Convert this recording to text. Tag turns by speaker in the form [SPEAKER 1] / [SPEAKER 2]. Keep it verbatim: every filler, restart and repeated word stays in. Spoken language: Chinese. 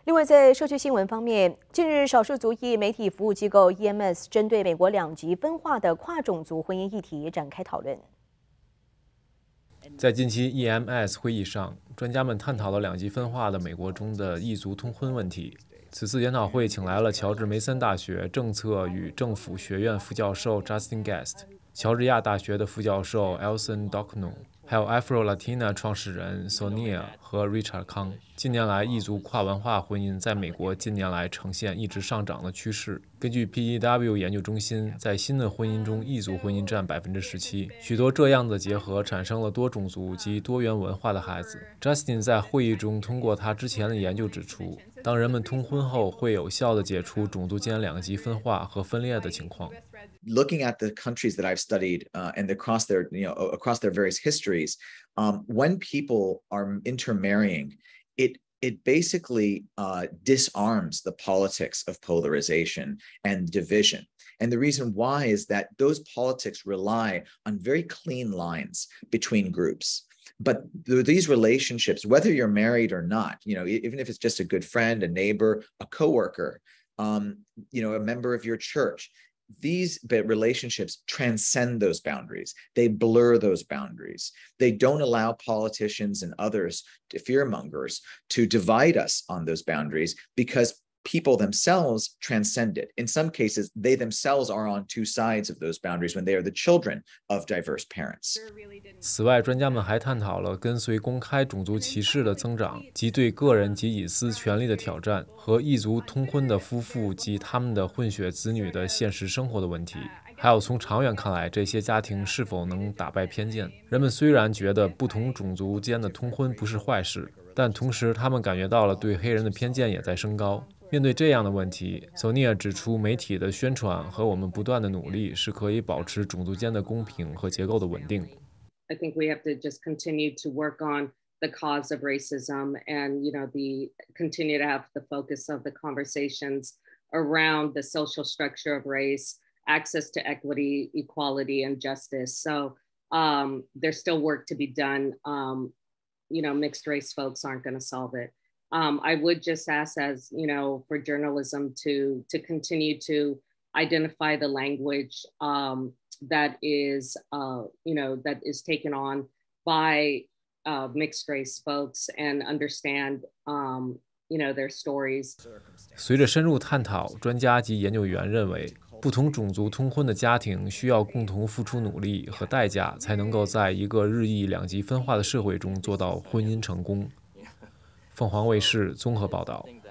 [SPEAKER 1] 另外，在社区新闻方面，近日少数族裔媒体服务机构 E M S 针对美国两极分化的跨种族婚姻议题展开讨论。
[SPEAKER 2] 在近期 E M S 会议上，专家们探讨了两极分化的美国中的异族通婚问题。此次研讨会请来了乔治梅森大学政策与政府学院副教授 Justin Guest、乔治亚大学的副教授 Elson Docknall， 还有 Afro Latina 创始人 Sonia 和 Richard 康。近年来，异族跨文化婚姻在美国近年来呈现一直上涨的趋势。根据 P E W 研究中心，在新的婚姻中，异族婚姻占百分之十七。许多这样的结合产生了多种族及多元文化的孩子。Justin 在会议中通过他之前的研究指出，当人们通婚后，会有效地解除种族间两极分化和分裂的情况。
[SPEAKER 3] Looking at the countries that I've studied uh, and across their, you know, across their various histories, um, when people are intermarrying, it it basically uh, disarms the politics of polarization and division. And the reason why is that those politics rely on very clean lines between groups. But these relationships, whether you're married or not, you know, even if it's just a good friend, a neighbor, a coworker, um, you know, a member of your church, these relationships transcend those boundaries. They blur those boundaries. They don't allow politicians and others, fearmongers, to divide us on those boundaries because people themselves transcend it. In some cases, they themselves are on two sides of those boundaries when they are the children of diverse parents.
[SPEAKER 2] 此外，专家们还探讨了跟随公开种族歧视的增长及对个人及隐私权利的挑战，和异族通婚的夫妇及他们的混血子女的现实生活的问题。还有从长远看来，这些家庭是否能打败偏见？人们虽然觉得不同种族间的通婚不是坏事，但同时他们感觉到了对黑人的偏见也在升高。面对这样的问题 ，Sonia 指出，媒体的宣传和我们不断的努力是可以保持种族间的公平和结构的稳定。
[SPEAKER 4] I think we have to just continue to work on the cause of racism and, you know, the continue to have the focus of the conversations around the social structure of race, access to equity, equality, and justice. So um, there's still work to be done. Um, you know, mixed race folks aren't going to solve it. Um, I would just ask, as you know, for journalism to to continue to identify the language um, that is, uh, you know, that is taken on by uh, mixed race folks and understand, um, you know, their stories.
[SPEAKER 2] 随着深入探讨，专家及研究员认为，不同种族通婚的家庭需要共同付出努力和代价，才能够在一个日益两极分化的社会中做到婚姻成功。凤凰卫视综合报道。